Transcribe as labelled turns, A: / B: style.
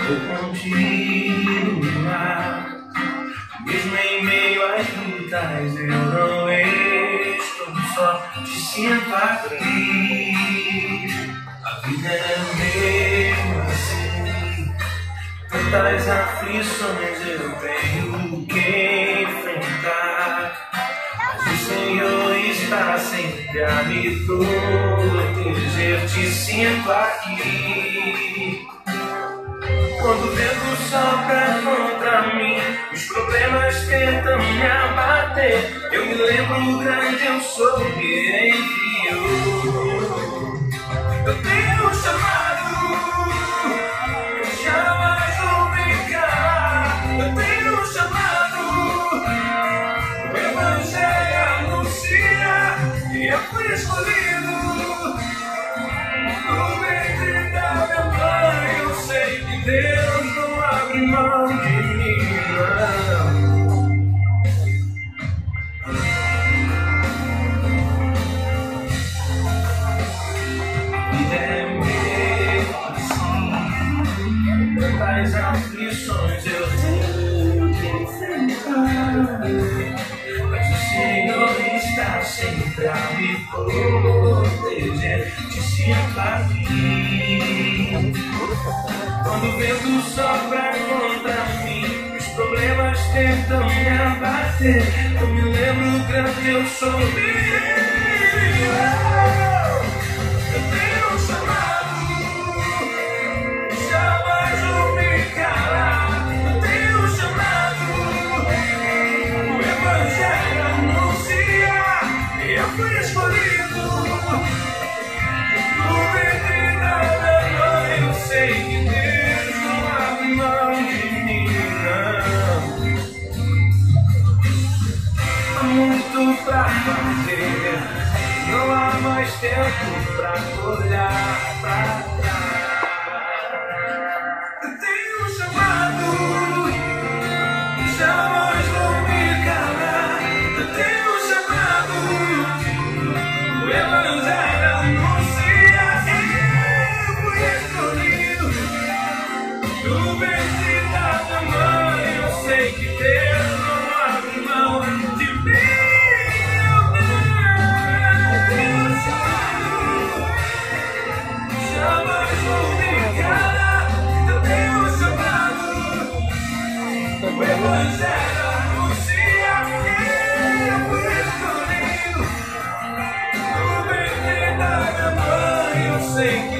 A: vou continuar. Mesmo em meio às lutas, eu não estou só de simpatia. A vida é mesmo assim, tantas aflições eu tenho que enfrentar. Mas o Senhor está sempre a me proteger, te sinto aqui. Quando o vento sopra contra mim, os problemas tentam me abater, eu me lembro o grande eu sou que enviou. Eu tenho um chamado, jamais vou brincar. Eu tenho um chamado, o Evangelho anuncia, e eu fui escolhido. No ventre da minha mãe eu sei que Deus não abre mão de mim, não. Tantas aflições eu tenho que enfrentar, mas o Senhor está sempre a me proteger, te sinto aqui. Quando o vento sopra contra mim, os problemas tentam me abater, eu me lembro o grande eu sou meu. Eu tenho um chamado, jamais vou me calar. Eu tenho um chamado, o Evangelho anuncia, e eu fui escolhido. No ventre da minha mãe eu sei que Deus não abre mão de mim, não. Há muito pra fazer, não há mais tempo pra olhar pra trás. Eu tenho um chamado, jamais vou me calar. Eu tenho um chamado, o Evangelho anuncia, eu fui escolhido. No ventre da minha mãe eu sei que Deus não abre mão de mim. Eu tenho um chamado, jamais vou me calar. Eu tenho um chamado, o Evangelho anuncia, eu fui escolhido. No ventre da minha mãe eu sei que